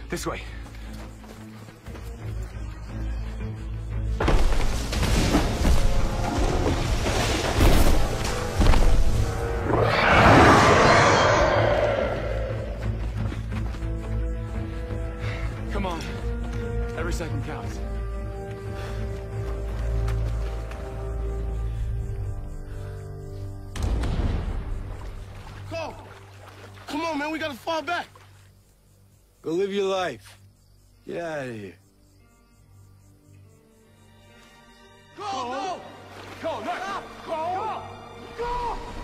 This way. Come on. Every second counts. Go! Come on, man, we gotta fall back. Go live your life. Get out of here. Go! Go, Nick! Go! Go!